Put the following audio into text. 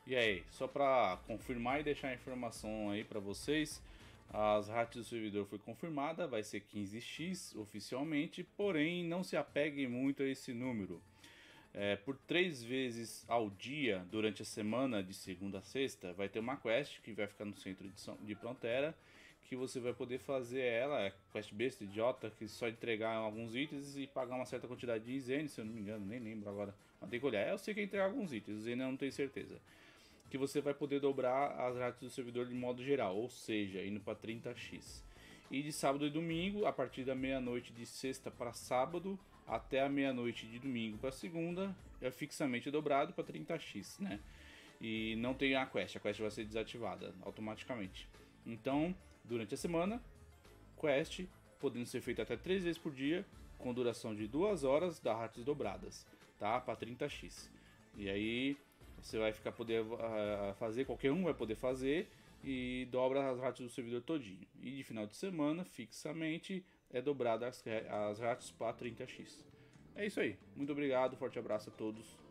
E aí, só para confirmar e deixar a informação aí para vocês, as rates do servidor foi confirmada, vai ser 15x oficialmente, porém não se apeguem muito a esse número. Por 3 vezes ao dia, durante a semana, de segunda a sexta, vai ter uma quest que vai ficar no centro de Plantera, que você vai poder fazer ela, é quest besta, idiota, que só entregar alguns itens e pagar uma certa quantidade de Zene, se eu não me engano, nem lembro agora, mas tem que olhar. Eu sei que é entregar alguns itens, Zene eu não tenho certeza. Que você vai poder dobrar as rates do servidor de modo geral, ou seja, indo para 30x. E de sábado e domingo, a partir da meia-noite de sexta para sábado, até a meia-noite de domingo para segunda, é fixamente dobrado para 30x, né? E não tem a quest vai ser desativada automaticamente. Então, durante a semana, quest podendo ser feita até 3 vezes por dia, com duração de 2 horas, da ratos dobradas, tá? Para 30x. E aí você vai ficar poder fazer, qualquer um vai poder fazer e dobra as ratos do servidor todinho. E de final de semana, fixamente, é dobrada as ratos para 30x. É isso aí. Muito obrigado, forte abraço a todos.